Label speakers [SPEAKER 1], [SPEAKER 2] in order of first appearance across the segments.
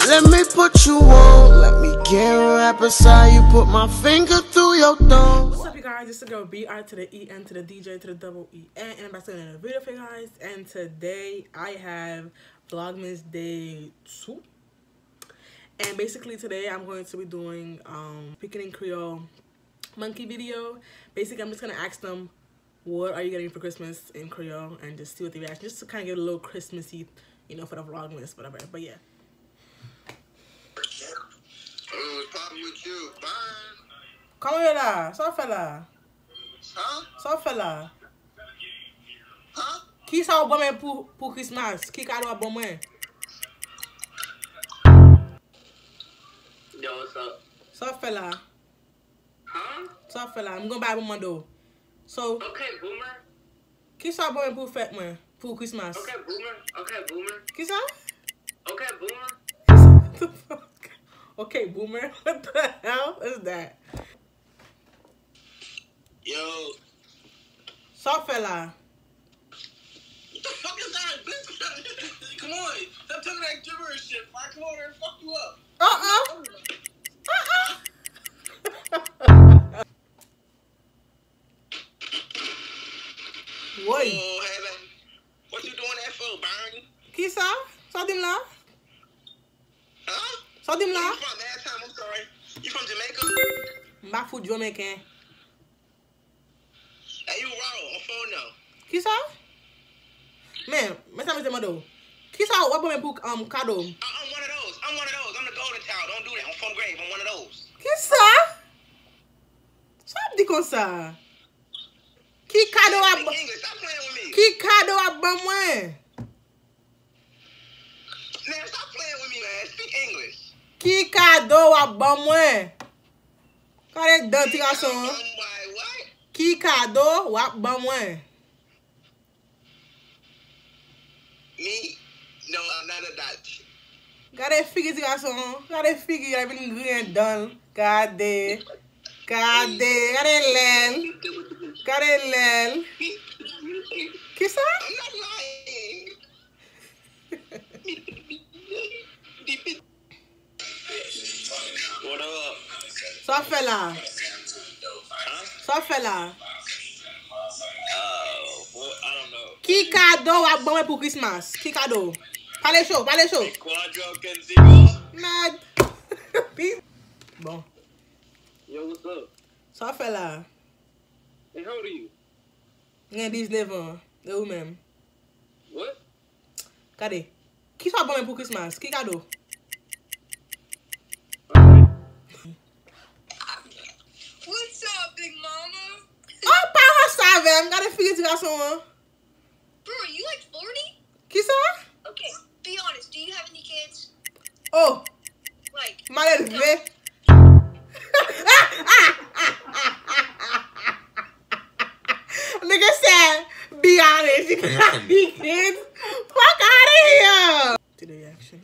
[SPEAKER 1] Let me put you on. Let me get right beside you. Put my finger through your thumb.
[SPEAKER 2] What's up, you guys? It's the girl B.I. to the E-N to the DJ to the double E-N. And I'm about to do another video for you guys. And today I have Vlogmas Day 2. And basically today I'm going to be doing speaking in Creole monkey video. Basically I'm just going to ask them, what are you getting for Christmas in Creole? And just see what they react. Just to kind of get a little Christmassy, you know, for the Vlogmas, whatever. But yeah.
[SPEAKER 3] What's poppin' with you? Bye.
[SPEAKER 2] Comment là, ça fait là.
[SPEAKER 3] Huh?
[SPEAKER 2] Ça fait là.
[SPEAKER 3] Huh?
[SPEAKER 2] Qui ça au bon pour Christmas? Qui cadeau à bon moi?
[SPEAKER 3] Yo, what's up?
[SPEAKER 2] Ça fait là.
[SPEAKER 3] Huh?
[SPEAKER 2] Ça fait là. I'm gonna buy a mando. So,
[SPEAKER 3] Okay, boomer.
[SPEAKER 2] qui ça bon pour fête moi? Pour Christmas?
[SPEAKER 3] Okay, boomer. Okay, boomer.
[SPEAKER 2] Qui ça?
[SPEAKER 3] Okay, boomer.
[SPEAKER 2] What the fuck? Okay, boomer. What the hell is that?
[SPEAKER 3] Yo.
[SPEAKER 2] Ça fait là.
[SPEAKER 3] What the fuck is that, bitch? Come on. Stop telling me that gibberish shit. I come over here and fuck you up.
[SPEAKER 2] Woi.
[SPEAKER 3] Oh, hey, man. What you doing that for, Barney?
[SPEAKER 2] Qui ça? Ça dim là?
[SPEAKER 3] Huh?
[SPEAKER 2] Ça dim
[SPEAKER 3] Where
[SPEAKER 2] là?
[SPEAKER 3] you from? Last time, I'm sorry. You from Jamaica?
[SPEAKER 2] M'a fout Jamaican.
[SPEAKER 3] Hey, you wrong. On phone now.
[SPEAKER 2] Qui ça? Man, mais ça me demande. Qui ça ou pas pour cadeau?
[SPEAKER 3] I'm one of those. I'm one of those. I'm the golden child. Don't do that. I'm from grave. I'm one of those.
[SPEAKER 2] Qui ça? Ça me dit comme ça. Qui cadeau à
[SPEAKER 3] Speak English. Stop playing with me.
[SPEAKER 2] Qui cadeau à bon moi?
[SPEAKER 3] Man, stop playing with me, man. Speak English.
[SPEAKER 2] Qui cadeau à bon moi? Kare danti garçon.
[SPEAKER 3] What?
[SPEAKER 2] Qui cadeau à bon moi?
[SPEAKER 3] Me? No, I'm not a Dutch.
[SPEAKER 2] Kare figi ti garçon. Kare figi la vin green dan. Kade. Kare lel. Kare lel. Qui ça?
[SPEAKER 3] I'm not lying. What up?
[SPEAKER 2] Ça fait là.
[SPEAKER 3] Huh?
[SPEAKER 2] Ça fait là.
[SPEAKER 3] Well, I don't know.
[SPEAKER 2] Qui cadeau à bon moi pour Christmas? Qui cadeau? Parlez chaud, parlez chaud.
[SPEAKER 3] Quadro Kenzigo?
[SPEAKER 2] Mad. Bon.
[SPEAKER 3] Yo, what's up?
[SPEAKER 2] Ça fait là.
[SPEAKER 3] Hey, how old are you?
[SPEAKER 2] Rien 19 ans. De ou même.
[SPEAKER 3] What?
[SPEAKER 2] Kade. Qui ça bon moi pour Christmas? Qui cadeau?
[SPEAKER 4] What's up, big mama?
[SPEAKER 2] Oh, parents savent. Kade figi ti garçon.
[SPEAKER 4] Bro, are you like 40?
[SPEAKER 2] Qui ça?
[SPEAKER 4] Okay, be honest. Do you have any kids?
[SPEAKER 2] Oh,
[SPEAKER 4] Like,
[SPEAKER 2] mal élevé. Nigga said, be honest, you got me kids. Fuck out of here. To the reaction.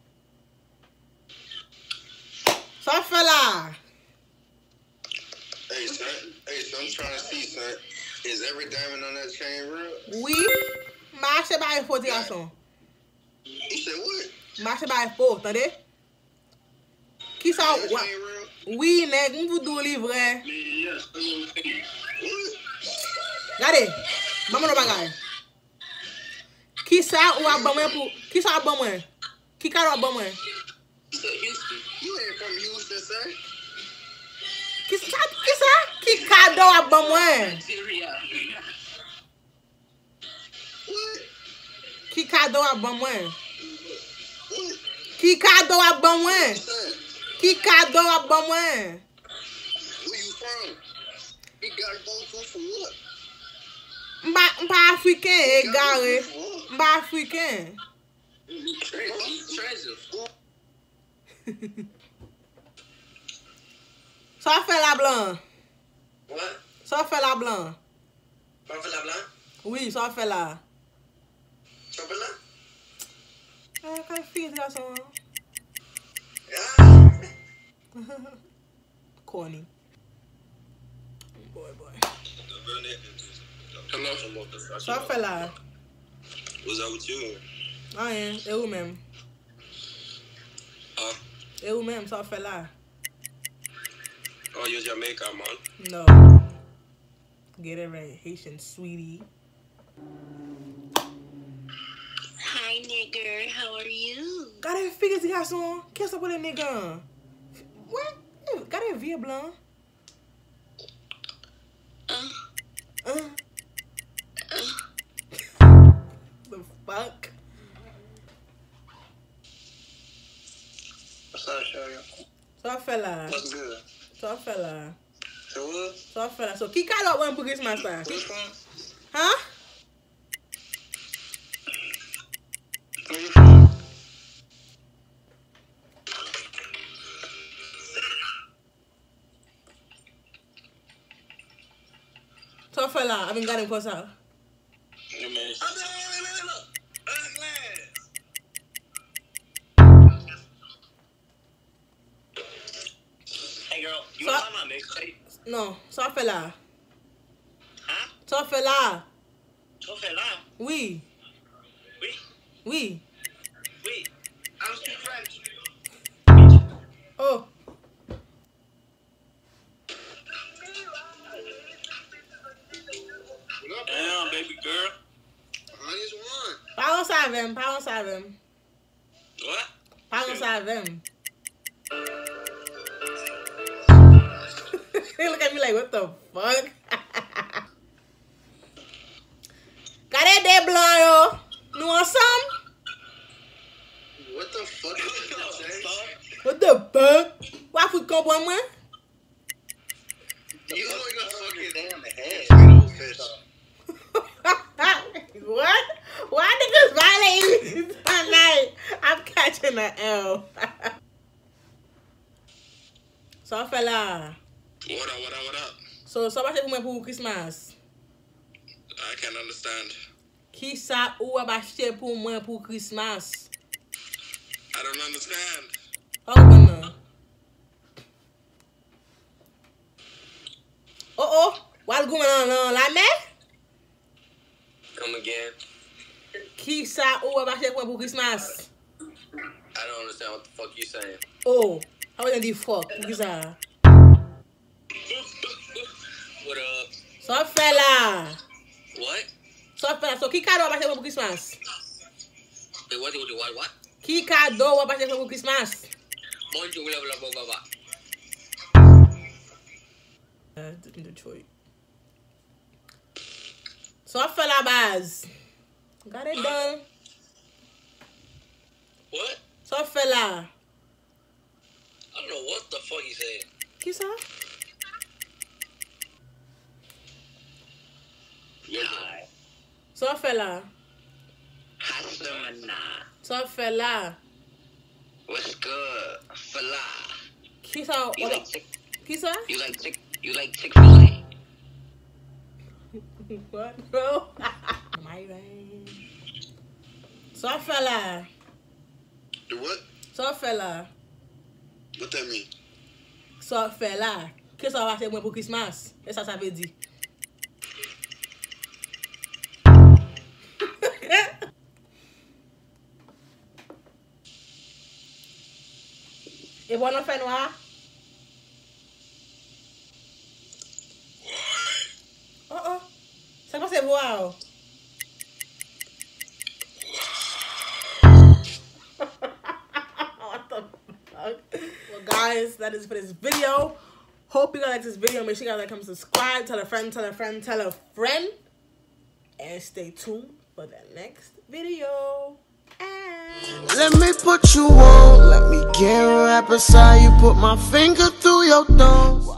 [SPEAKER 2] Ça fait là.
[SPEAKER 3] Hey, son. Hey, so I'm trying to see, son. Is every diamond on that chain real?
[SPEAKER 2] Oui. Marche by 40 garçon.
[SPEAKER 3] You said what?
[SPEAKER 2] Marche by 4, t'entendez? Qui ça?
[SPEAKER 3] That chain real?
[SPEAKER 2] Oui, nèg, m'vou dou livre.
[SPEAKER 3] Yes. What?
[SPEAKER 2] Regardez. Maman no bagay. Qui ça ou a bon moi pour qui ça a bon moi? Qui ka a bon moi?
[SPEAKER 3] You said Houston. You ain't from Houston, son.
[SPEAKER 2] Qui ça? Qui cadeau a bon moi?
[SPEAKER 3] Syria. What?
[SPEAKER 2] Qui cadeau a bon moi?
[SPEAKER 3] What?
[SPEAKER 2] Qui cadeau a bon moi?
[SPEAKER 3] Son,
[SPEAKER 2] Qui cadeau a bon moi?
[SPEAKER 3] where you from? You gotta go to for what?
[SPEAKER 2] Mpa africain, égaré. Mpa africain.
[SPEAKER 3] Treasure.
[SPEAKER 2] Ça fait la blanc.
[SPEAKER 3] What?
[SPEAKER 2] Ça fait la blanc.
[SPEAKER 3] Pas fait la blanc?
[SPEAKER 2] Oui, ça fait la.
[SPEAKER 3] Tu fait là?
[SPEAKER 2] Quand il fait ça son. Corny. Boy.
[SPEAKER 3] Hello.
[SPEAKER 2] Ça fait là.
[SPEAKER 3] What's up with you?
[SPEAKER 2] Rien, et vous-même. É ou mesmo, só fait là.
[SPEAKER 3] Oh, you're Jamaica, man.
[SPEAKER 2] No. Get it right. Haitian sweetie.
[SPEAKER 4] Hi, nigger. How are you?
[SPEAKER 2] Cadê fica esse garçom? Que é essa mulher nega? What? Cadê via blanc? The fuck?
[SPEAKER 3] What's up, Sherry?
[SPEAKER 2] Só fait là.
[SPEAKER 3] What's good?
[SPEAKER 2] Só fait là.
[SPEAKER 3] So what?
[SPEAKER 2] Só fait là. So, que cara one por Christmas tá?
[SPEAKER 3] Which one?
[SPEAKER 2] Huh?
[SPEAKER 3] Where you from?
[SPEAKER 2] Só fait là. I've been getting close out.
[SPEAKER 3] Hey, man. Look. Hey, girl. You want to buy my mixtape?
[SPEAKER 2] No. Só fait là.
[SPEAKER 3] Huh?
[SPEAKER 2] Só fait là.
[SPEAKER 3] So fell out.
[SPEAKER 2] Oui.
[SPEAKER 3] Oui.
[SPEAKER 2] Oui.
[SPEAKER 3] Oui. I don't speak French.
[SPEAKER 2] Oh.
[SPEAKER 3] Damn, baby girl. I just won.
[SPEAKER 2] Parlons ça avec. Parlons ça avec.
[SPEAKER 3] What?
[SPEAKER 2] Parlons ça avec. They look at me like, what the fuck? Cadê des blancs, yo? Nous ensemble?
[SPEAKER 3] What the fuck is that?
[SPEAKER 2] What the fuck? Why food comprendre moi?
[SPEAKER 3] You look a fucking damn head. Fish.
[SPEAKER 2] What? Why niggas violating me tonight? I'm catching an L. So, fella.
[SPEAKER 3] What up?
[SPEAKER 2] So, ça va acheter pour moi pour Christmas?
[SPEAKER 3] I can't understand.
[SPEAKER 2] Qui ça ou va acheter pour moi pour Christmas?
[SPEAKER 3] I don't understand.
[SPEAKER 2] Oh, no. Oh. What's going on la mer?
[SPEAKER 5] Come again?
[SPEAKER 2] Qui ça ou va acheter pour moi pour Christmas?
[SPEAKER 5] I don't understand what the fuck you saying.
[SPEAKER 2] Oh, how are you fuck? Qui ça?
[SPEAKER 5] What up?
[SPEAKER 2] So, fella.
[SPEAKER 5] What?
[SPEAKER 2] So, fella. So, qui cadeau va acheter pour Christmas?
[SPEAKER 5] Wait, what?
[SPEAKER 2] Qui cadeau va acheter pour Christmas?
[SPEAKER 5] Bonjour, blah, blah, blah, blah.
[SPEAKER 2] In Detroit. So, fella base. Got it done.
[SPEAKER 5] What?
[SPEAKER 2] So, fella.
[SPEAKER 5] I don't know what the fuck you saying.
[SPEAKER 2] Qui ça?
[SPEAKER 5] Nah.
[SPEAKER 2] So, fella.
[SPEAKER 5] Hassamana.
[SPEAKER 2] So, fella.
[SPEAKER 5] What's good? Fala.
[SPEAKER 2] Qui ça?
[SPEAKER 5] You like
[SPEAKER 2] Qui ça?
[SPEAKER 5] you like Chick-fil-A?
[SPEAKER 2] What, bro? My brain. So, fella.
[SPEAKER 3] The what?
[SPEAKER 2] So, fella.
[SPEAKER 3] What that mean?
[SPEAKER 2] So, fella. Qui ça va acheter moi pour Christmas? Et ça veut dire? Et bon, on fait noir? Oh. C'est quoi c'est voir? What the fuck? Well, guys, that is for this video. Hope you guys like this video. Make sure you guys like, comment, subscribe, tell a friend. And stay tuned for the next video.
[SPEAKER 1] Let me put you on, let me get rap aside. You put my finger through your thumb.